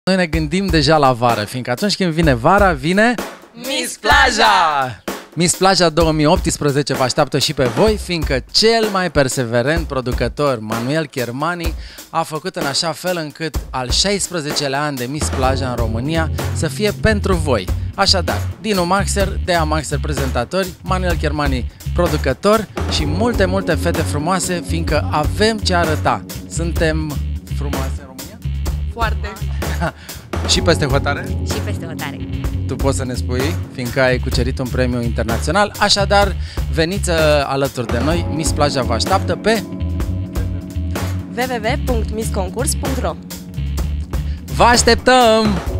Noi ne gândim deja la vară, fiindcă atunci când vine vara, vine Miss Plaja! Miss Plaja 2018 vă așteaptă și pe voi, fiindcă cel mai perseverent producător, Manuel Chermani, a făcut în așa fel încât al 16-lea an de Miss Plaja în România să fie pentru voi. Așadar, Dinu Maxer, Dea Maxer prezentatori, Manuel Chermani producător și multe fete frumoase, fiindcă avem ce arăta. Suntem frumoase în România? Foarte. Și peste hotare? Și peste hotare. Tu poți să ne spui, fiindcă ai cucerit un premiu internațional. Așadar, veniți alături de noi. Miss Plaja vă așteaptă pe www.missconcurs.ro. Vă așteptăm!